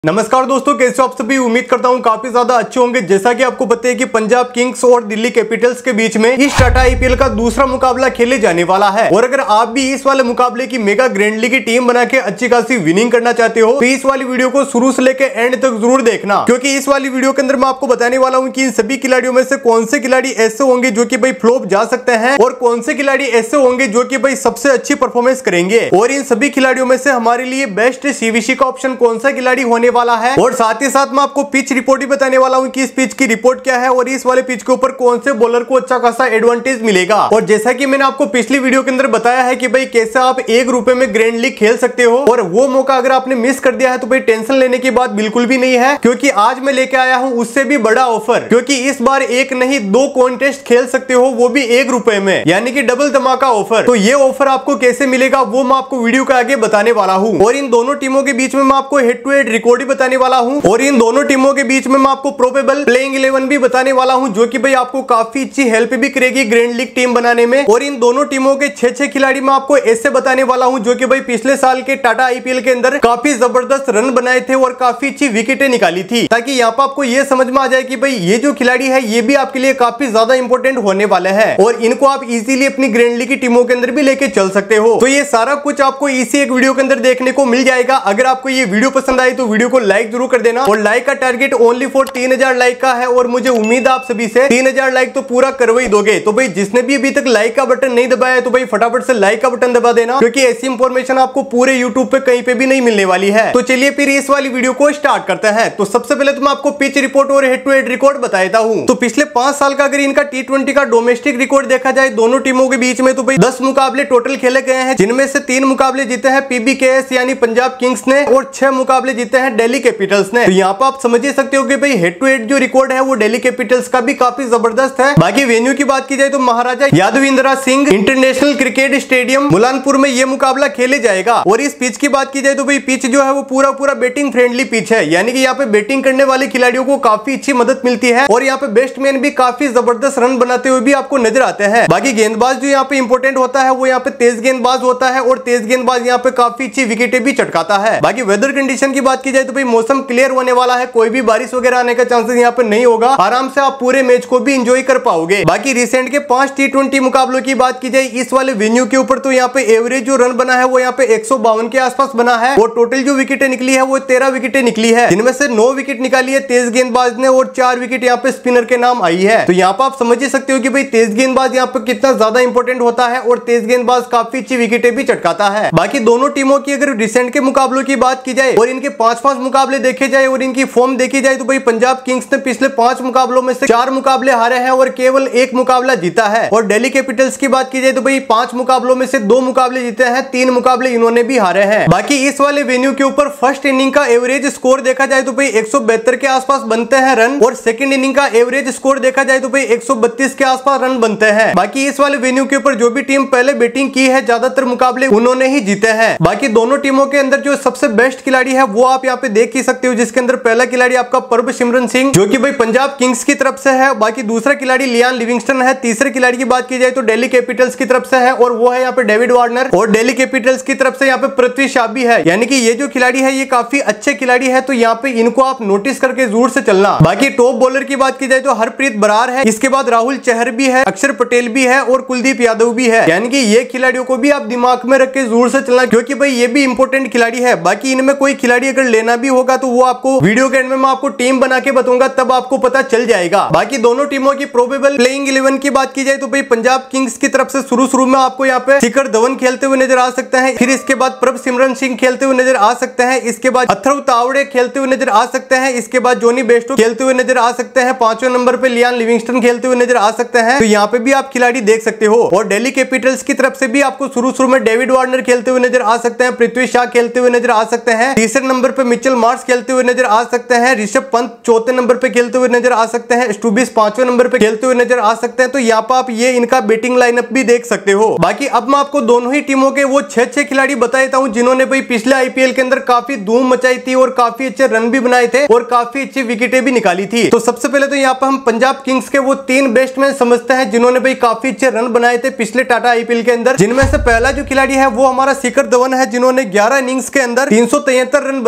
नमस्कार दोस्तों, कैसे हो आप सभी। उम्मीद करता हूं काफी ज्यादा अच्छे होंगे। जैसा कि आपको पता है कि पंजाब किंग्स और दिल्ली कैपिटल्स के बीच में इस टाटा आईपीएल का दूसरा मुकाबला खेले जाने वाला है। और अगर आप भी इस वाले मुकाबले की मेगा ग्रैंड लीग की टीम बना के अच्छी खासी विनिंग करना चाहते हो तो इस वाली वीडियो को शुरू से लेकर एंड तक जरूर देखना, क्योंकि इस वाली वीडियो के अंदर मैं आपको बताने वाला हूँ कि इन सभी खिलाड़ियों में से कौन से खिलाड़ी ऐसे होंगे जो कि भाई फ्लॉप जा सकते हैं और कौन से खिलाड़ी ऐसे होंगे जो कि भाई सबसे अच्छी परफॉर्मेंस करेंगे। और इन सभी खिलाड़ियों में से हमारे लिए बेस्ट सीवीसी का ऑप्शन कौन सा खिलाड़ी होने वाला है। और साथ ही साथ मैं आपको पिच रिपोर्ट भी बताने वाला हूं कि इस पिच की रिपोर्ट क्या है और इस वाले पिच के ऊपर कौन से बॉलर को अच्छा खासा एडवांटेज मिलेगा। और जैसा कि मैंने आपको पिछली वीडियो के अंदर बताया है कि भाई कैसे आप ₹1 में ग्रैंड लीग खेल सकते हो, और वो मौका अगर आपने मिस कर दिया है तो भाई टेंशन लेने की बात बिल्कुल भी नहीं है, क्योंकि आज मैं लेके आया हूं उससे भी बड़ा ऑफर। क्योंकि इस बार एक नहीं 2 कॉन्टेस्ट खेल सकते हो, वो भी ₹1 में, यानी कि डबल धमाका ऑफर। तो ये ऑफर आपको कैसे मिलेगा वो मैं आपको वीडियो के आगे बताने वाला हूं। और इन दोनों टीमों के बीच में मैं आपको हेड टू हेड रिकॉर्ड भी बताने वाला हूं, और इन दोनों टीमों के बीच में मैं आपको प्रोबेबल प्लेइंग 11 भी बताने वाला हूं, जो कि भाई आपको काफी अच्छी हेल्प भी करेगी ग्रैंड लीग टीम बनाने में। और इन दोनों टीमों के 6 खिलाड़ी मैं आपको ऐसे बताने वाला हूं जो कि भाई पिछले साल के टाटा आईपीएल के अंदर काफी जबरदस्त रन बनाए थे और काफी अच्छी विकेटें निकाली थी, ताकि यहाँ पर आपको ये समझ में आ जाए कि भाई ये जो खिलाड़ी है ये भी आपके लिए काफी ज्यादा इंपॉर्टेंट होने वाले हैं और इनको आप इजीली अपनी ग्रैंड लीग की टीमों के अंदर भी लेके चल सकते हो। तो ये सारा कुछ आपको इसी एक वीडियो के अंदर देखने को मिल जाएगा। अगर आपको ये वीडियो पसंद आई तो वीडियो को लाइक जरूर कर देना, और लाइक का टारगेट ओनली फॉर 3000 लाइक का है, और मुझे उम्मीद है आप सभी से 3000 लाइक तो पूरा करवा ही दोगे। तो भाई जिसने भी अभी तक लाइक का बटन नहीं दबाया है तो भाई फटाफट से लाइक का बटन दबा देना, क्योंकि ऐसी इंफॉर्मेशन आपको पूरे यूट्यूब पे कहीं पे भी नहीं मिलने वाली है। तो चलिए फिर इस वाली वीडियो को स्टार्ट करते हैं। तो सबसे पहले तो मैं आपको पिच रिपोर्ट और हेड टू हेड रिकॉर्ड बता देता हूं। तो पिछले 5 साल का अगर इनका T20 का डोमेस्टिक रिकॉर्ड देखा जाए दोनों टीमों के बीच में, तो भाई 10 मुकाबले टोटल खेले गए हैं, जिनमें से 3 मुकाबले जीते हैं PBKS यानी पंजाब किंग्स ने, और 6 मुकाबले जीते हैं दिल्ली कैपिटल्स ने। तो यहाँ पर आप समझ ही सकते हो कि भाई हेड टू हेड जो रिकॉर्ड है वो दिल्ली कैपिटल्स का भी काफी जबरदस्त है। बाकी वेन्यू की बात की जाए तो Maharaja Yadavindra Singh international cricket stadium Mullanpur में ये मुकाबला खेले जाएगा। और इस पिच की बात की जाए तो भाई पिच जो है वो पूरा बैटिंग फ्रेंडली पिच है, यानी कि यहाँ पे बैटिंग करने वाले खिलाड़ियों को काफी अच्छी मदद मिलती है, और यहाँ पे बैट्समैन भी काफी जबरदस्त रन बनाते हुए भी आपको नजर आते हैं। बाकी गेंदबाज जो यहाँ पे इंपॉर्टेंट होता है वो यहाँ पे तेज गेंदबाज होता है, और तेज गेंदबाज यहाँ पे काफी अच्छी विकेटें भी चटकाता है। बाकी वेदर कंडीशन की बात की जाए तो भाई मौसम क्लियर होने वाला है, कोई भी बारिश वगैरह आने का चांसेस यहाँ पे नहीं होगा, आराम से आप पूरे मैच को भी एंजॉय कर पाओगे। बाकी रिसेंट के 5 T20 मुकाबलों की बात की जाए इस वाले वेन्यू के ऊपर, तो यहाँ पे एवरेज जो रन बना है वो यहाँ पे 152 के आसपास बना है, और टोटल जो विकेटें निकली है वो 13 विकेटें निकली है, जिनमें से 9 विकेट निकाली है तेज गेंदबाज ने, और 4 विकेट यहाँ पे स्पिनर के नाम आई है। तो यहाँ पे आप समझ ही सकते हो कि भाई तेज गेंदबाज यहाँ पे कितना ज्यादा इंपॉर्टेंट होता है, और तेज गेंदबाज काफी अच्छी विकेटें भी चटकाता है। बाकी दोनों टीमों की अगर रिसेंट के मुकाबलों की बात की जाए और इनके 5 मुकाबले देखे जाए और इनकी फॉर्म देखी जाए, तो भाई पंजाब किंग्स ने पिछले 5 मुकाबलों में से 4 मुकाबले हारे हैं और केवल 1 मुकाबला जीता है। और दिल्ली कैपिटल्स की बात की जाए तो भाई 5 मुकाबलों में से 2 मुकाबले जीते हैं, 3 मुकाबले इन्होंने भी हारे हैं। बाकी इस वाले वेन्यू के ऊपर फर्स्ट इनिंग का एवरेज स्कोर देखा जाए तो भाई 172 के आसपास बनते हैं रन, और सेकंड इनिंग का एवरेज स्कोर देखा जाए तो भाई 132 के आसपास रन बनते हैं। बाकी इस वाले वेन्यू के ऊपर जो भी टीम पहले बैटिंग की है ज्यादातर मुकाबले उन्होंने ही जीते हैं। बाकी दोनों टीमों के अंदर जो सबसे बेस्ट खिलाड़ी है वो आप यहाँ पे देख ही सकते हो, जिसके अंदर पहला खिलाड़ी आपका प्रभसिमरन सिंह जो कि भाई पंजाब किंग्स की तरफ से है। बाकी दूसरा खिलाड़ी लियान लिविंगस्टन है। तीसरे खिलाड़ी की बात की जाए तो दिल्ली कैपिटल्स की तरफ से है, और वो है यहाँ पे डेविड वार्नर, और दिल्ली कैपिटल्स की तरफ से यहाँ पे पृथ्वी शॉ भी है। यानी कि ये जो खिलाड़ी है ये काफी अच्छे खिलाड़ी है, तो यहाँ पे इनको आप नोटिस करके जरूर से चलना। बाकी टॉप बॉलर की बात की जाए तो हरप्रीत बरार है, इसके बाद राहुल चहर भी है, अक्षर पटेल भी है, और कुलदीप यादव भी है। यानी कि ये खिलाड़ियों को भी आप दिमाग में रख के जरूर से चलना, क्योंकि भाई ये भी इंपॉर्टेंट खिलाड़ी है। बाकी इनमें कोई खिलाड़ी अगर लेना भी होगा तो वो आपको वीडियो के एंड में मैं आपको टीम बना के बताऊंगा, तब आपको पता चल जाएगा। बाकी दोनों टीमों की प्रोबेबल प्लेइंग 11 की बात की जाए तो भाई पंजाब किंग्स की तरफ से शुरू में आपको यहाँ पे शिखर धवन खेलते हुए नजर आ सकते हैं, फिर इसके बाद प्रभसिमरन सिंह खेलते हुए नजर आ सकते हैं, इसके बाद अथर्व तावड़े खेलते हुए नजर आ सकते हैं, इसके बाद जोनी बेस्टो खेलते हुए नजर आ सकते हैं, 5वें नंबर पे लियान लिविंगस्टन खेलते हुए नजर आ सकते हैं। तो यहाँ पे भी आप खिलाड़ी देख सकते हो। और दिल्ली कैपिटल्स की तरफ से भी आपको शुरू में डेविड वार्नर खेलते हुए नजर आ सकते हैं, पृथ्वी शॉ खेलते हुए नजर आ सकते हैं, तीसरे नंबर पे मिचेल मार्श खेलते हुए नजर आ सकते हैं, ऋषभ पंत चौथे नंबर पे खेलते हुए नजर आ सकते हैं, स्टुबिस 5वें नंबर पे खेलते हुए नजर आ सकते हैं। तो यहाँ पे आप ये इनका बैटिंग लाइनअप भी देख सकते हो। बाकी अब मैं आपको दोनों ही टीमों के वो 6 खिलाड़ी बता देता हूँ जिन्होंने भाई पिछले आईपीएल के अंदर काफी धूम मचाई थी और काफी अच्छे रन भी बनाए थे और काफी अच्छी विकेटें भी निकाली थी। तो सबसे पहले तो यहाँ पे हम पंजाब किंग्स के वो 3 बैट्समैन समझते हैं जिन्होंने भाई काफी अच्छे रन बनाए थे पिछले टाटा आईपीएल के अंदर, जिनमें से पहला जो खिलाड़ी है वो हमारा शिखर धवन है, जिन्होंने 11 इनिंग्स के अंदर 373 रन बनाए थे।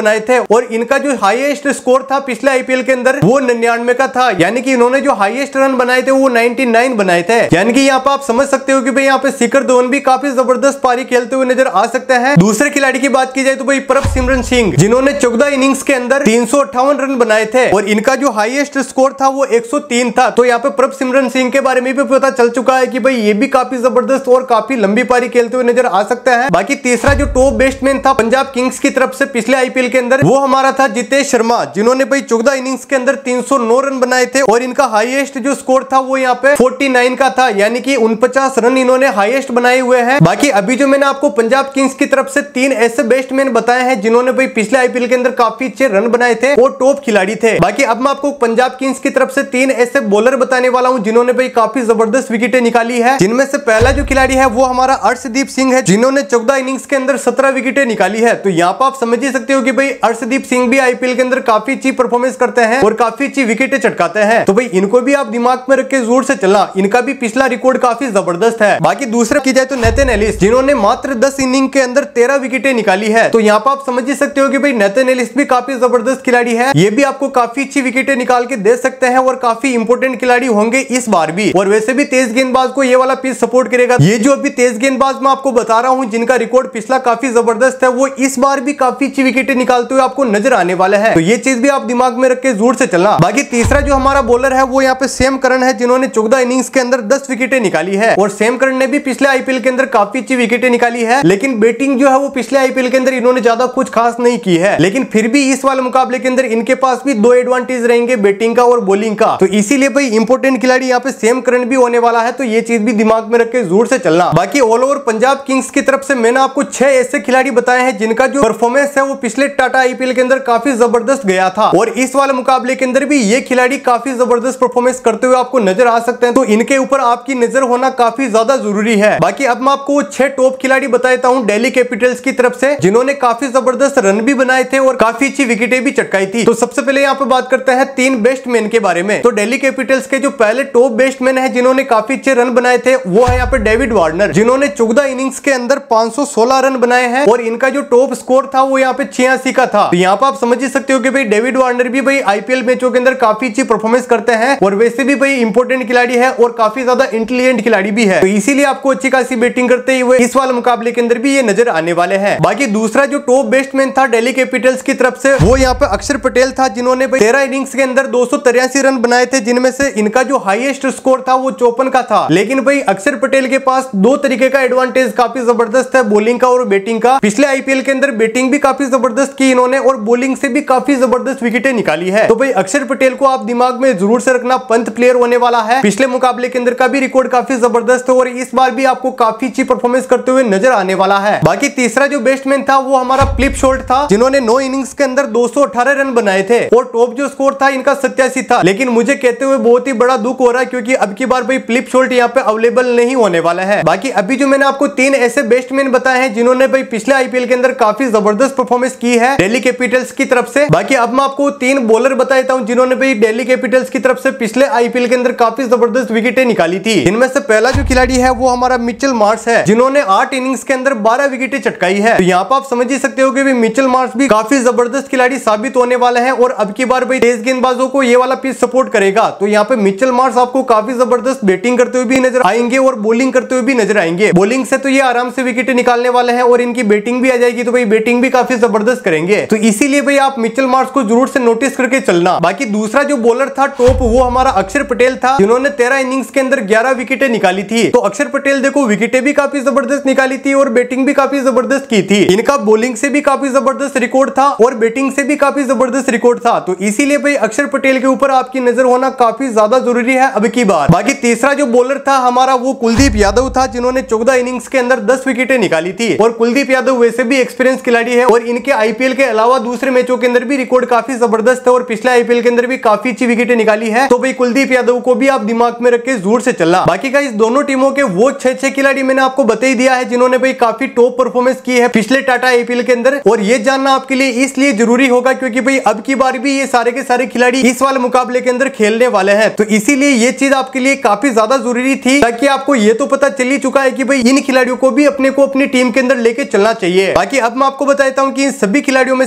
और इनका जो हाईएस्ट स्कोर था पिछले आईपीएल के अंदर वो 99 का था, यानी कि इन्होंने जो हाईएस्ट रन बनाए थे वो 99 बनाए थे। यानी कि यहाँ पे आप समझ सकते हो कि भाई यहाँ पे शिखर धवन भी काफी जबरदस्त पारी खेलते हुए नजर आ सकते हैं। दूसरे खिलाड़ी की बात की जाए तो भाई प्रभसिमरन सिंह, जिन्होंने 14 इनिंग्स के अंदर 358 रन बनाए थे और इनका जो हाईएस्ट स्कोर था वो 103 था। तो यहाँ पे प्रभसिमरन सिंह के बारे में भी पता चल चुका है कि भाई ये भी काफी जबरदस्त और काफी लंबी पारी खेलते हुए नजर आ सकता है। बाकी तीसरा जो टॉप बैट्समैन था पंजाब किंग्स की तरफ से पिछले आईपीएल के अंदर वो हमारा था जितेश शर्मा, जिन्होंने भाई 14 इनिंग्स के अंदर 309 रन बनाए थे और इनका हाईएस्ट जो स्कोर था वो यहाँ पे 49 का था, यानी कि 49 रन इन्होंने हाईएस्ट बनाए हुए हैं। बाकी अभी जो मैंने आपको पंजाब किंग्स की तरफ से 3 ऐसे बैट्समैन बताए हैं जिन्होंने भाई पिछले आईपीएल के अंदर काफी अच्छे रन बनाए थे और टॉप खिलाड़ी थे। बाकी अब मैं आपको पंजाब किंग्स की तरफ से 3 ऐसे बॉलर बताने वाला हूं जिन्होंने भाई काफी जबरदस्त विकेटें निकाली है, जिनमें से पहला जो खिलाड़ी है वो हमारा अर्शदीप सिंह है, जिन्होंने 14 इनिंग्स के अंदर 17 विकेटें निकाली है। तो यहाँ पर आप समझ ही सकते हो कि भाई अर्शदीप सिंह भी आईपीएल के अंदर काफी अच्छी परफॉर्मेंस करते हैं और काफी अच्छी विकेटें चटकाते हैं। तो भाई इनको भी आप दिमाग में रख के जोर से चलना, इनका भी पिछला रिकॉर्ड काफी जबरदस्त है। बाकी दूसरा की जाए तो नेथन एलिस, जिन्होंने मात्र 10 इनिंग के अंदर 13 विकेटें निकाली है। तो यहाँ पर आप समझ ही सकते हो कि भाई नेथन एलिस भी काफी जबरदस्त खिलाड़ी है, ये भी आपको काफी अच्छी विकेटें निकाल के दे सकते हैं और काफी इंपोर्टेंट खिलाड़ी होंगे इस बार भी। और वैसे भी तेज गेंदबाज को ये वाला पीस सपोर्ट करेगा। ये जो अभी तेज गेंदबाज मैं आपको बता रहा हूँ जिनका रिकॉर्ड पिछला काफी जबरदस्त है, वो इस बार भी काफी अच्छी विकेटें निकालते हुए आपको नजर आने वाला है। तो ये चीज भी आप दिमाग में रख के जोर से चलना। बाकी तीसरा जो हमारा बॉलर है वो यहाँ पे सैम करन है, जिन्होंने 14 इनिंग्स के अंदर 10 विकेटें निकाली है और सैम करन ने भी पिछले आईपीएल के अंदर काफी अच्छी विकेटें निकाली है, लेकिन बैटिंग जो है वो पिछले आईपीएल के अंदर इन्होंने ज्यादा कुछ खास नहीं की है। लेकिन फिर भी इस वाले मुकाबले के अंदर इनके पास भी 2 एडवांटेज रहेंगे, बैटिंग का और बॉलिंग का। तो इसीलिए भाई इंपोर्टेंट खिलाड़ी यहाँ पे सैम करन भी होने वाला है, तो ये चीज भी दिमाग में रख के जोर से चलना। बाकी ऑल ओवर पंजाब किंग्स की तरफ से मैंने आपको 6 ऐसे खिलाड़ी बताए हैं जिनका जो परफॉर्मेंस है वो पिछले टाटा आईपीएल के अंदर काफी जबरदस्त गया था और इस वाले मुकाबले के अंदर भी ये खिलाड़ी काफी जबरदस्त परफॉर्मेंस करते हुए आपको नजर आ सकते हैं। तो इनके ऊपर आपकी नजर होना काफी ज्यादा जरूरी है। बाकी अब मैं आपको 6 टॉप खिलाड़ी बताता हूँ दिल्ली कैपिटल्स की तरफ से, जिन्होंने काफी जबरदस्त रन भी बनाए थे और काफी अच्छी विकेटें भी चटकाई थी। तो सबसे पहले यहाँ पे बात करते हैं 3 बैट्समैन के बारे में। तो दिल्ली कैपिटल्स के जो पहले टॉप बैट्समैन है जिन्होंने काफी अच्छे रन बनाए थे वो है यहाँ पे डेविड वार्नर, जिन्होंने 14 इनिंग्स के अंदर 516 रन बनाए हैं और इनका जो टॉप स्कोर था वो यहाँ पे 86 का था। तो यहाँ पे आप समझ ही सकते हो कि भाई डेविड वार्नर भी भाई आईपीएल मैचों के अंदर काफी अच्छी परफॉर्मेंस करते हैं और वैसे भी भाई इंपोर्टेंट खिलाड़ी है और काफी ज्यादा इंटेलिजेंट खिलाड़ी भी है। तो इसीलिए आपको अच्छी खासी बैटिंग करते हुए इस वाले मुकाबले के अंदर भी ये नजर आने वाले हैं। बाकी दूसरा जो टॉप बैट्समैन था दिल्ली कैपिटल्स की तरफ से वो यहाँ पे अक्षर पटेल था, जिन्होंने 13 इनिंग्स के अंदर 283 रन बनाए थे, जिनमें से इनका जो हाईएस्ट स्कोर था वो 54 का था। लेकिन भाई अक्षर पटेल के पास 2 तरीके का एडवांटेज काफी जबरदस्त है, बॉलिंग का और बैटिंग का। पिछले आईपीएल के अंदर बैटिंग भी काफी जबरदस्त की इन्होंने और बॉलिंग से भी काफी जबरदस्त विकेटें निकाली है। तो भाई अक्षर पटेल को आप दिमाग में जरूर से रखना, पंत प्लेयर होने वाला है। पिछले मुकाबले के अंदर का भी रिकॉर्ड काफी जबरदस्त है और इस बार भी आपको काफी अच्छी परफॉर्मेंस करते हुए नजर आने वाला है। बाकी तीसरा जो बैट्समैन था वो हमारा फ्लिप शॉट था, जिन्होंने 9 इनिंग्स के अंदर 218 रन बनाए थे और टॉप जो स्कोर था इनका 87 था। लेकिन मुझे कहते हुए बहुत ही बड़ा दुख हो रहा है क्योंकि अब की बार भाई फ्लिप शॉट यहाँ पे अवेलेबल नहीं होने वाला है। बाकी अभी जो मैंने आपको 3 ऐसे बैट्समैन बताए हैं जिन्होंने भाई पिछले आईपीएल के अंदर काफी जबरदस्त परफॉर्मेंस की है दिल्ली कैपिटल्स की तरफ से। बाकी अब मैं आपको 3 बॉलर बताता हूं जिन्होंने भाई दिल्ली कैपिटल्स की तरफ से पिछले आईपीएल के अंदर काफी जबरदस्त विकेटें निकाली थी। इनमें से पहला जो खिलाड़ी है वो हमारा मिचेल मार्श है, जिन्होंने 8 इनिंग्स के अंदर 12 विकेटें चटकाई है। तो यहाँ पर आप समझ ही सकते हो कि मिचेल मार्श भी काफी जबरदस्त खिलाड़ी साबित होने वाले हैं और अब की बार भाई तेज गेंदबाजों को ये वाला पीस सपोर्ट करेगा। तो यहाँ पे मिचेल मार्श आपको काफी जबरदस्त बैटिंग करते हुए भी नजर आएंगे और बॉलिंग करते हुए भी नजर आएंगे। बॉलिंग से तो ये आराम से विकेटें निकालने वाले हैं और इनकी बैटिंग भी आ जाएगी, तो भाई बैटिंग भी काफी जबरदस्त करेंगे। तो इसीलिए भाई आप मिचेल मार्श को जरूर से नोटिस करके चलना। बाकी दूसरा जो बॉलर था टॉप वो हमारा अक्षर पटेल था, जिन्होंने 13 इनिंग्स के अंदर 11 विकेटें निकाली थी। तो अक्षर पटेल देखो विकेटें भी काफी जबरदस्त निकाली थी और बैटिंग भी काफी जबरदस्त की थी। इनका बॉलिंग से भी काफी जबरदस्त रिकॉर्ड था और बैटिंग से भी काफी जबरदस्त रिकॉर्ड था। तो इसीलिए भाई अक्षर पटेल के ऊपर आपकी नजर होना काफी ज्यादा जरूरी है अब की बार। बाकी तीसरा जो बॉलर था हमारा वो कुलदीप यादव था, जिन्होंने 14 इनिंग्स के अंदर 10 विकेटें निकाली थी। और कुलदीप यादव वैसे भी एक्सपीरियंस खिलाड़ी है और इनके आईपीएल के अलावा दूसरे मैचों के अंदर भी रिकॉर्ड काफी जबरदस्त है और पिछले आईपीएल के अंदर भी काफी अच्छी विकेटें निकाली है। तो भाई कुलदीप यादव को भी आप दिमाग में रख के जोर से चलना। बाकी का इस दोनों टीमों के वो 6 खिलाड़ी मैंने आपको बता ही दिया है जिन्होंने भाई काफी टॉप परफॉर्मेंस की है पिछले टाटा आईपीएल के अंदर। और ये जानना आपके लिए इसलिए जरूरी होगा क्योंकि भाई अब की बार भी ये सारे के सारे खिलाड़ी इस वाले मुकाबले के अंदर खेलने वाले हैं। तो इसीलिए ये चीज आपके लिए काफी ज्यादा जरूरी थी, ताकि आपको ये तो पता चल ही चुका है कि भाई इन खिलाड़ियों को भी अपने को अपनी टीम के अंदर लेके चलना चाहिए। बाकी अब मैं आपको बताता हूँ कि इन सभी खिलाड़ियों में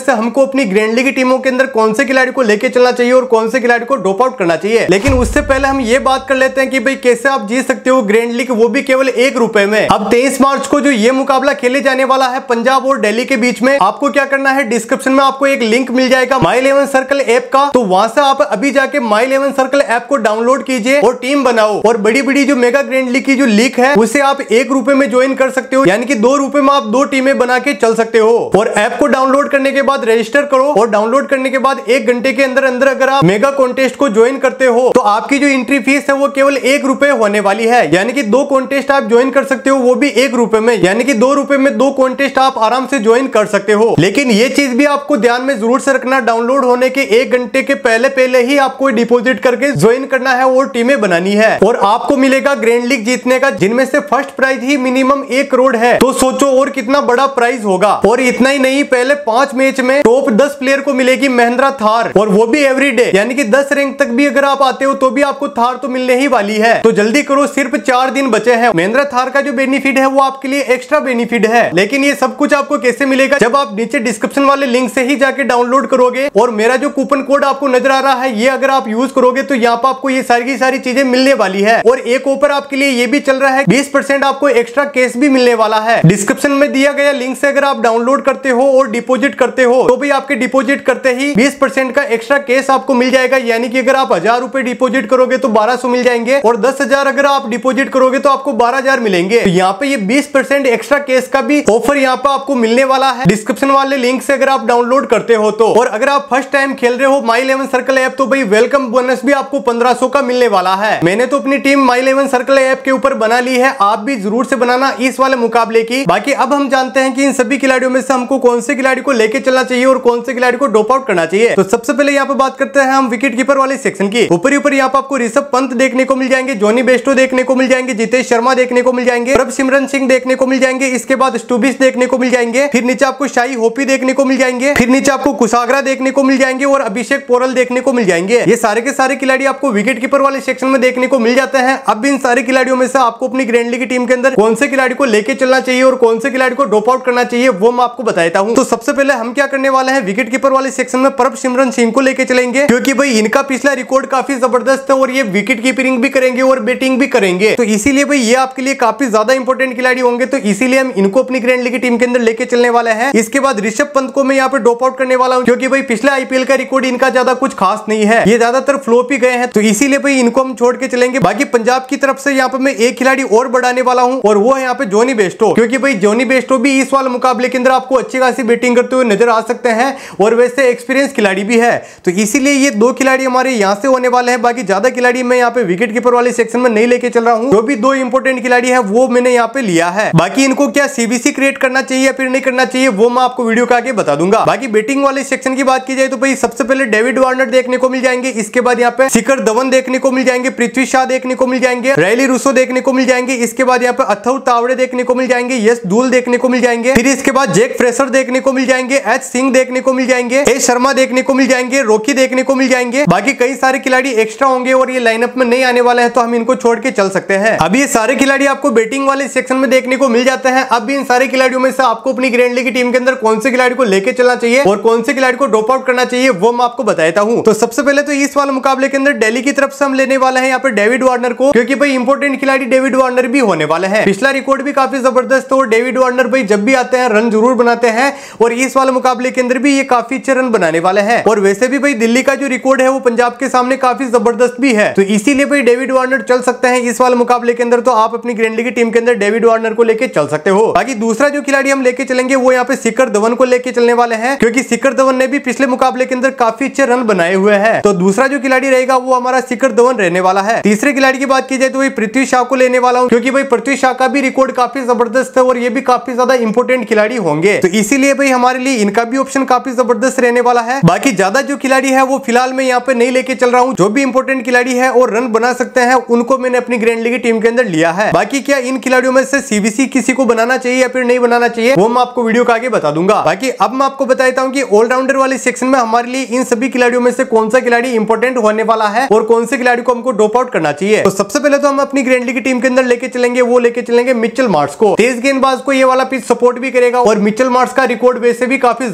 से हमको अपनी ग्रैंड लीग की टीमों के अंदर कौन से खिलाड़ी को लेके चलना चाहिए और कौन से खिलाड़ी को ड्रॉप आउट करना चाहिए। लेकिन उससे पहले हम ये बात कर लेते हैं कि भाई कैसे आप जीत सकते हो ग्रैंड लीग, वो भी केवल ₹1 में। अब 23 मार्च को जो ये मुकाबला खेले जाने वाला है पंजाब और दिल्ली के बीच में, आपको क्या करना है, डिस्क्रिप्शन में आपको एक लिंक मिल जाएगा माई 11 सर्कल ऐप का, तो वहां से आप अभी जाके माई 11 सर्कल ऐप को डाउनलोड कीजिए और टीम बनाओ। और बड़ी बड़ी जो मेगा ग्रैंड लीग की जो लीग है उसे आप ₹1 में ज्वाइन कर सकते हो, यानी कि ₹2 में आप 2 टीमें बना के चल सकते हो। और ऐप को डाउनलोड करने के बाद रजिस्टर करो और डाउनलोड करने के बाद 1 घंटे के अंदर अंदर अगर आप मेगा कॉन्टेस्ट को ज्वाइन करते हो तो आपकी जो एंट्री फीस है वो केवल ₹1 होने वाली है, यानी कि 2 कॉन्टेस्ट आप ज्वाइन कर सकते हो, वो भी ₹1 में, यानी कि ₹2 में 2 कॉन्टेस्ट आप आराम से ज्वाइन कर सकते हो। लेकिन ये चीज भी आपको ध्यान में जरूर से रखना, डाउनलोड होने के 1 घंटे के पहले ही आपको डिपॉजिट करके ज्वाइन करना है और टीमें बनानी है। और आपको मिलेगा ग्रैंड लीग जीतने का, जिनमें से फर्स्ट प्राइज ही मिनिमम 1 करोड़ है, तो सोचो और कितना बड़ा प्राइज होगा। और इतना ही नहीं, पहले 5 मैच में टॉप 10 प्लेयर को मिलेगी महिंद्रा थार, और वो भी एवरीडे, यानी कि 10 रैंक तक भी अगर आप आते हो तो भी आपको थार तो मिलने ही वाली है। तो जल्दी करो, सिर्फ 4 दिन बचे हैं। महिंद्रा थार का जो बेनिफिट है वो आपके लिए एक्स्ट्रा बेनिफिट है, लेकिन ये सब कुछ आपको कैसे मिलेगा, जब आप नीचे डिस्क्रिप्शन वाले लिंक से ही जाके डाउनलोड करोगे और मेरा जो कूपन कोड आपको नजर आ रहा है ये अगर आप यूज करोगे तो यहाँ पर आपको ये सारी की सारी चीजें मिलने वाली है। और एक ऑफर आपके लिए ये भी चल रहा है, 20% आपको एक्स्ट्रा कैश भी मिलने वाला है। डिस्क्रिप्शन में दिया गया लिंक से अगर आप डाउनलोड करते हो और डिपॉजिट करते हो तो भी आपके डिपॉजिट करते ही 20% का एक्स्ट्रा कैश आपको मिल जाएगा, यानी कि अगर आप ₹1000 डिपॉजिट करोगे तो 1200 मिल जाएंगे और 10,000 अगर आप डिपॉजिट करोगे तो आपको 12,000 मिलेंगे। तो यहाँ पे ये 20% एक्स्ट्रा कैश का भी ऑफर यहाँ पे आपको मिलने वाला है डिस्क्रिप्शन वाले लिंक से अगर आप डाउनलोड करते हो तो। और अगर आप फर्स्ट टाइम खेल रहे हो माई 11 सर्कल ऐप तो भाई वेलकम बोनस भी आपको 1500 का मिलने वाला है। मैंने तो अपनी टीम माई 11 सर्कल ऐप के ऊपर बना ली है, आप भी जरूर से बनाना इस वाले मुकाबले की। बाकी अब हम जानते हैं कि इन सभी खिलाड़ियों में से हमको कौन से खिलाड़ी को लेके चलना चाहिए और कौन से खिलाड़ी को ड्रॉप आउट करना चाहिए। तो सबसे पहले यहाँ पे बात करते हैं हम विकेट कीपर वाले सेक्शन की। ऊपर यहाँ पे आपको ऋषभ पंत देखने को मिल जाएंगे, जॉनी बेस्टो देखने को मिल जाएंगे, जितेश शर्मा देखने को मिल जाएंगे, प्रभसिमरन सिंह देखने को मिल जाएंगे, इसके बाद स्टूबिस देखने को मिल जाएंगे, फिर नीचे आपको शाही होपी देखने को मिल जाएंगे, फिर नीचे आपको कुशाग्रा देखने को मिल जाएंगे और अभिषेक पोरल देखने को मिल जाएंगे। ये सारे के सारे खिलाड़ी आपको विकेट कीपर वाले सेक्शन में देखने को मिल जाते हैं। अब इन सारे खिलाड़ियों में से आपको अपनी ग्रैंड लीग की टीम के अंदर कौन से खिलाड़ी को लेके चलना चाहिए और कौन से खिलाड़ी को ड्रॉप आउट करना चाहिए वो मैं आपको बताता हूं। तो सबसे पहले हम क्या करने वाले हैं, विकेट कीपर वाले सेक्शन में प्रभसिमरन सिंह को लेके चलेंगे, क्योंकि भाई इनका पिछला रिकॉर्ड काफी जबरदस्त है और ये विकेट कीपिंग भी करेंगे और बैटिंग भी करेंगे, तो इसीलिए भाई ये आपके लिए काफी ज्यादा इंपॉर्टेंट खिलाड़ी होंगे, तो इसीलिए हम इनको अपनी ग्रैंड लीग की टीम के अंदर लेके चलने वाले हैं। इसके बाद ऋषभ पंत को मैं यहाँ पे ड्रॉप आउट करने वाला हूँ, क्योंकि भाई पिछले आईपीएल का रिकॉर्ड इनका ज्यादा कुछ खास नहीं है, ये ज्यादातर फ्लॉप ही गए हैं, तो इसीलिए भाई इनको हम छोड़ के चलेंगे। बाकी पंजाब की तरफ से यहाँ पे मैं एक खिलाड़ी और बढ़ाने वाला हूँ और वो है यहाँ पे जॉनी बेस्टो, क्योंकि भाई जॉनी बेस्टो भी इस वाले मुकाबले के अंदर आपको अच्छी खासी बैटिंग करते हुए नजर आ सकते हैं और वैसे एक्सपीरियंस खिलाड़ी भी है, तो इसीलिए ये 2 खिलाड़ी हमारे यहाँ से होने वाले हैं। बाकी ज्यादा खिलाड़ी मैं यहाँ पे विकेट कीपर वाले सेक्शन में नहीं लेके चल रहा हूँ, जो भी 2 इंपोर्टेंट खिलाड़ी है वो मैंने यहाँ पे लिया है। बाकी इनको क्या सीबीसी क्रिएट करना चाहिए या फिर नहीं करना चाहिए वो मैं आपको वीडियो के आगे बता दूंगा। बाकी बैटिंग वाले सेक्शन की बात की जाए तो भाई सबसे पहले डेविड वार्नर देखने को मिल जाएंगे, इसके बाद यहाँ पे शिखर धवन देखने को मिल जाएंगे, पृथ्वी शाह देखने को मिल जाएंगे, रैली रूसो देखने को मिल जाएंगे, इसके बाद यहाँ पे अथर्व तावड़े देखने को मिल जाएंगे, यश धूल देखने को मिल जाएंगे, फिर इसके बाद जैक फ्रेशर देखने को मिल जाएंगे, एच सिंह देखने को मिल जाएंगे, ए शर्मा देखने को मिल जाएंगे, रॉकी देखने को मिल जाएंगे। बाकी कई सारे खिलाड़ी एक्स्ट्रा होंगे और ये लाइनअप में नहीं आने वाले हैं, तो हम इनको छोड़ के चल सकते हैं। अब ये सारे खिलाड़ी आपको बैटिंग वाले सेक्शन में देखने को मिल जाते हैं। अब भी इन सारे खिलाड़ियों में से आपको अपनी ग्रैंड लीग की टीम के अंदर कौन से खिलाड़ी को लेके चलना चाहिए और कौन से खिलाड़ी को ड्रॉप आउट करना चाहिए वो मैं आपको बताता हूं। तो सबसे पहले तो इस वाले मुकाबले के अंदर दिल्ली की तरफ से हम लेने वाले हैं यहाँ पे डेविड वार्नर को, क्योंकि भाई इंपोर्टेंट खिलाड़ी डेविड वार्नर भी होने वाले हैं। पिछला रिकॉर्ड भी काफी जबरदस्त है और डेविड वार्नर भाई जब भी आते हैं रन जरूर बनाते हैं और इस वाले मुकाबले के अंदर भी ये काफी अच्छे रन बनाने वाले हैं। और वैसे भी भाई दिल्ली का जो रिकॉर्ड है वो पंजाब के सामने काफी जबरदस्त भी है, तो इसीलिए भाई डेविड वार्नर चल सकते हैं इस वाले मुकाबले के अंदर, तो आप अपनी ग्रैंड लीग की टीम के अंदर डेविड वार्नर को लेके चल सकते हो। बाकी दूसरा जो खिलाड़ी हम लेके चलेंगे वो यहाँ पे शिखर धवन को लेके चलने वाले हैं, क्योंकि शिखर धवन ने भी पिछले मुकाबले के अंदर काफी अच्छे रन बनाए हुए हैं, तो दूसरा जो खिलाड़ी रहेगा वो हमारा शिखर धवन रहने वाला है। तीसरे खिलाड़ी की बात की जाए तो भाई पृथ्वी शाह को लेने वाला हूँ, क्योंकि भाई पृथ्वी शाह का भी रिकॉर्ड काफी जबरदस्त है और ये भी काफी ज्यादा इंपोर्टेंट खिलाड़ी होंगे, तो इसीलिए भाई हमारे लिए इनका भी ऑप्शन काफी जबरदस्त रहने वाला है। बाकी ज्यादा जो खिलाड़ी है वो फिलहाल मैं यहाँ पे नहीं लेके चल रहा हूँ, जो भी इंपोर्टेंट खिलाड़ी है और रन बना सकते हैं उनको मैंने अपनी ग्रैंड लीग की टीम के अंदर लिया है। बाकी क्या इन खिलाड़ियों में से सीबीसी किसी को बनाना चाहिए या फिर नहीं बनाना चाहिए वो मैं आपको वीडियो के आगे बता दूंगा। बाकी अब मैं आपको बताता हूँ कि ऑलराउंडर वाले सेक्शन में हमारे लिए इन सभी खिलाड़ियों में से कौन सा खिलाड़ी इंपोर्टेंट होने वाला है और कौन से खिलाड़ी को हमको ड्रॉप आउट करना चाहिए। तो सबसे पहले तो हम अपनी ग्रैंड लीग की टीम के अंदर लेके चलेंगे, वो मिचेल मार्श को। तेज गेंदबाज को ये वाला पिच सपोर्ट भी करेगा और मिचेल मार्श का रिकॉर्ड वैसे भी काफी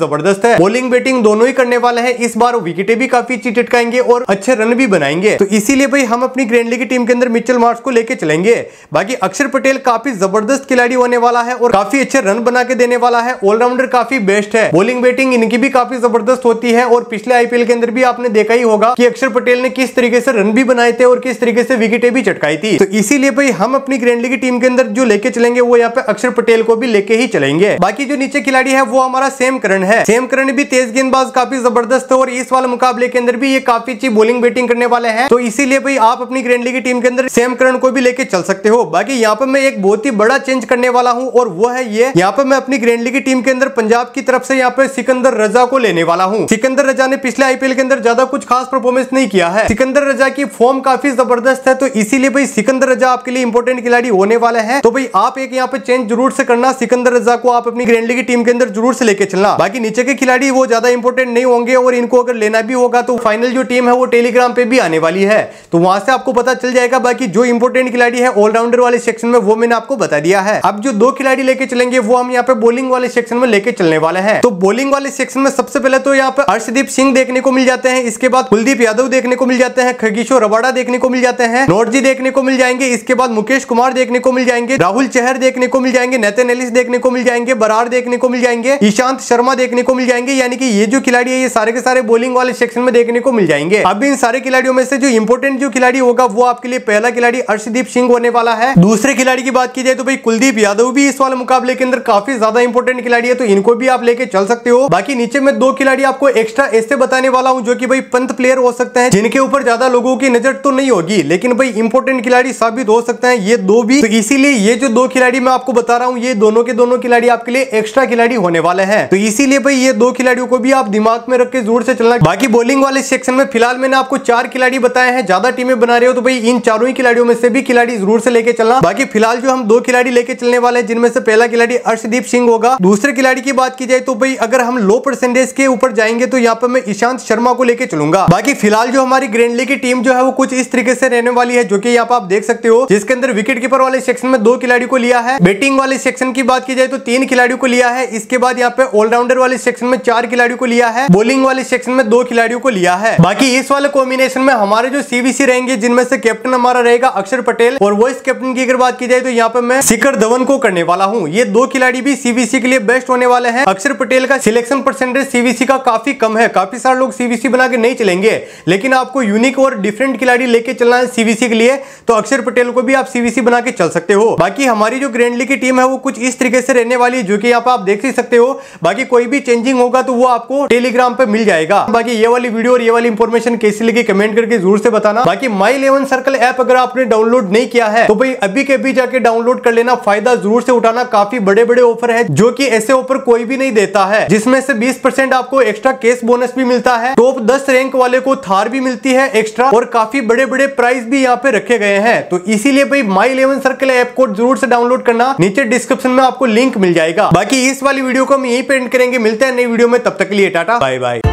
जबरदस्त है। बॉलिंग बैटिंग दोनों ही करने वाले हैं। इस बार विकेटें भी काफी अच्छी चटकाएंगे और अच्छे रन भी बनाएंगे। तो इसीलिए भाई हम अपनी ग्रैंड लीग की टीम के अंदर मिचेल मार्श को लेके चलेंगे। बाकी अक्षर पटेल काफी जबरदस्त खिलाड़ी होने वाला है और काफी अच्छे रन बना के देने वाला है। ऑलराउंडर काफी बेस्ट है। बॉलिंग बैटिंग इनकी भी काफी जबरदस्त होती है और पिछले आईपीएल के अंदर भी आपने देखा ही होगा कि अक्षर पटेल ने किस तरीके से रन भी बनाए थे और किस तरीके से विकेटें भी चटकाई थी। तो इसीलिए भाई हम अपनी ग्रैंड लीग की टीम के अंदर जो लेके चलेंगे वो यहाँ पे अक्षर पटेल को भी लेके ही चलेंगे। बाकी जो नीचे खिलाड़ी है वो हमारा सैम करन है। सैम करन भी तेज गेंदबाज काफी जबरदस्त है और इस वाले मुकाबले के अंदर भी ये काफी अच्छी बॉलिंग बैटिंग करने वाले हैं। तो इसीलिए भाई आप अपनी ग्रैंड लीग की टीम के अंदर सैम करन को भी लेके चल सकते हो। बाकी यहाँ पे मैं एक बहुत ही बड़ा चेंज करने वाला हूँ और वो है ये, यहाँ पे मैं अपनी ग्रैंड लीग की टीम के अंदर पंजाब की तरफ से यहाँ पे सिकंदर रजा को लेने वाला हूँ। सिकंदर रजा ने पिछले आईपीएल के अंदर ज्यादा कुछ खास परफॉर्मेंस नहीं किया है। सिकंदर रजा की फॉर्म काफी जबरदस्त है। तो इसीलिए भाई सिकंदर रजा आपके लिए इंपॉर्टेंट खिलाड़ी होने वाले हैं। तो भाई आप एक यहाँ पे चेंज जरूर से करना। सिकंदर रजा को आप अपनी ग्रैंड लीग की टीम के अंदर जरूर से लेके चलना। बाकी नीचे के खिलाड़ी वो ज्यादा इंपॉर्टेंट नहीं होंगे और इनको अगर लेना भी होगा तो फाइनल जो टीम है वो टेलीग्राम पे भी आने वाली है, तो वहां से आपको पता चल जाएगा। बाकी जो इंपॉर्टेंट खिलाड़ी है ऑलराउंडर वाले सेक्शन में वो मैंने आपको बता दिया है। अब जो दो खिलाड़ी लेके चलेंगे वो हम यहाँ पे बॉलिंग वाले सेक्शन में लेके चलने वाले हैं। तो बॉलिंग वाले सेक्शन में सबसे पहले तो यहाँ पे अर्शदीप सिंह देखने को मिल जाते हैं। इसके बाद कुलदीप यादव देखने को मिल जाते हैं। खगेश्वर रबाडा देखने को मिल जाते हैं। नॉर्जी देखने को मिल जाएंगे। इसके बाद मुकेश कुमार देखने को मिल जाएंगे। राहुल चहर देखने को मिल जाएंगे। नेथन एलिस देखने को मिल जाएंगे। बरार देखने को मिल जाएंगे। ईशांत शर्मा देखने को मिल जाएंगे। यानी कि ये जो खिलाड़ी है ये सारे के सारे बॉलिंग वाले सेक्शन में देखने को मिल जाएंगे। अब इन सारे खिलाड़ियों में से जो इंपॉर्टेंट जो खिलाड़ी होगा वो आपके लिए पहला खिलाड़ी अर्शदीप सिंह होने वाला है। दूसरे खिलाड़ी की बात की जाए तो भाई कुलदीप यादव भी इस वाले मुकाबले के अंदर काफी ज्यादा इंपॉर्टेंट खिलाड़ी है, तो इनको भी आप लेके चल सकते हो। बाकी नीचे में दो खिलाड़ी आपको एक्स्ट्रा ऐसे बताने वाला हूं जो कि भाई पंत प्लेयर हो सकते हैं, जिनके ऊपर ज्यादा लोगों की नजर तो नहीं होगी लेकिन भाई इंपॉर्टेंट खिलाड़ी साबित हो सकते हैं ये दो भी। तो इसीलिए ये जो दो खिलाड़ी मैं आपको बता रहा हूं ये दोनों के दोनों खिलाड़ी आपके लिए एक्स्ट्रा खिलाड़ी होने वाले हैं। तो इसीलिए भाई ये दो खिलाड़ियों को भी आप दिमाग में रख के जरूर से चलना। बाकी बॉलिंग वाले सेक्शन में फिलहाल मैंने आपको 4 खिलाड़ी बताए हैं। ज्यादा टीमें बना रहे हो तो भाई इन चारों ही खिलाड़ियों में से भी खिलाड़ी जरूर से लेके चलना। बाकी फिलहाल जो हम दो खिलाड़ी लेके चलने वाले हैं जिनमें से पहला खिलाड़ी अर्शदीप सिंह होगा। दूसरे खिलाड़ी की बात की जाए तो भाई अगर हम लो परसेंटेज के ऊपर जाएंगे तो यहाँ पर मैं ईशांत शर्मा को लेके चलूंगा। बाकी फिलहाल जो हमारी ग्रैंड लीग की टीम जो है वो कुछ इस तरीके से रहने वाली है जो कि यहाँ पर आप देख सकते हो, जिसके अंदर विकेट कीपर वाले सेक्शन में 2 खिलाड़ी को लिया है। बैटिंग वाले सेक्शन की बात की जाए तो 3 खिलाड़ियों को लिया है। इसके बाद यहाँ पे ऑलराउंडर वाले सेक्शन में 4 खिलाड़ियों को लिया है। बॉलिंग वाले सेक्शन में 2 खिलाड़ियों को लिया है। बाकी इस वाले कॉम्बिनेशन में हमारे जो सीवीसी रहेंगे जिनमें से कैप्टन हमारा रहेगा अक्षर पटेल और वाइस कैप्टन की अगर बात की जाए तो यहाँ पे मैं शिखर धवन को करने वाला हूँ। ये 2 खिलाड़ी भी सीवीसी के लिए बेस्ट होने वाले हैं। अक्षर पटेल का सिलेक्शन परसेंटेज सीवीसी का काफी कम है। काफी सारे लोग सीवीसी बना के नहीं चलेंगे, लेकिन आपको यूनिक और डिफरेंट खिलाड़ी लेके चलना है सीवीसी के लिए तो अक्षर पटेल को भी आप सीवीसी बना के चल सकते हो। बाकी हमारी जो ग्रैंड लीग की टीम है वो कुछ इस तरीके से रहने वाली है जो कि यहाँ पे आप देख ही सकते हो। बाकी कोई भी चेंजिंग होगा तो वो आपको टेलीग्राम पे मिल जाएगा। बाकी ये वाली वीडियो और ये वाली इंफॉर्मेशन कैसी लगी कमेंट करके जरूर से बताना। बाकी माई 11 सर्कल ऐप अगर आपने डाउनलोड नहीं किया है तो भाई अभी के अभी जाके डाउनलोड कर लेना। फायदा जरूर से उठाना। काफी बड़े बड़े ऑफर है जो कि ऐसे ऑफर कोई भी नहीं देता है, जिसमें से 20% आपको एक्स्ट्रा कैश बोनस भी मिलता है। टॉप 10 रैंक वाले को थार भी मिलती है एक्स्ट्रा और काफी बड़े बड़े प्राइस भी यहाँ पे रखे गए हैं। तो इसीलिए भाई माई 11 सर्कल ऐप को जरूर से डाउनलोड करना। नीचे डिस्क्रिप्शन में आपको लिंक मिल जाएगा। बाकी इस वाली वीडियो को हम यहीं पे एंड करेंगे। मिलते हैं नई वीडियो में, तब तक के लिए टाटा बाय बाय।